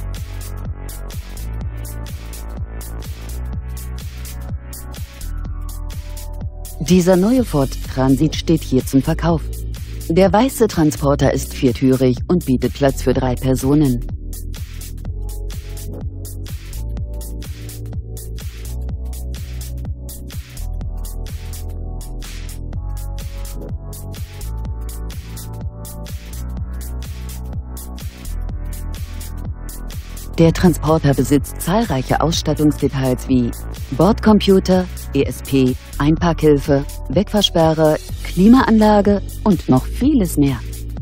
Dieser neue Ford Transit steht hier zum Verkauf. Der weiße Transporter ist viertürig und bietet Platz für 3 Personen. Der Transporter besitzt zahlreiche Ausstattungsdetails wie Bordcomputer, ESP, Einparkhilfe, Wegfahrsperre, Klimaanlage und noch vieles mehr.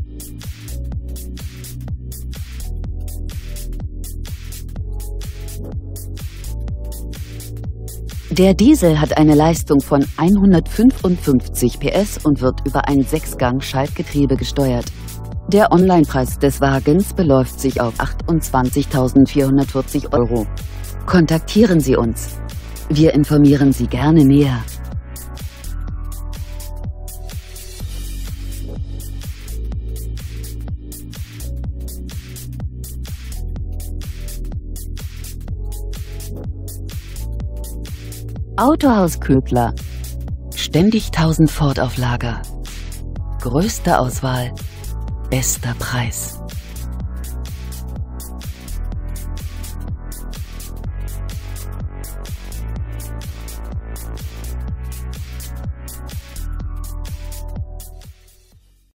Der Diesel hat eine Leistung von 155 PS und wird über ein 6-Gang-Schaltgetriebe gesteuert. Der Onlinepreis des Wagens beläuft sich auf 28.440 €. Kontaktieren Sie uns. Wir informieren Sie gerne näher. Autohaus Köbler. Ständig 1000 Ford auf Lager. Größte Auswahl. Bester Preis.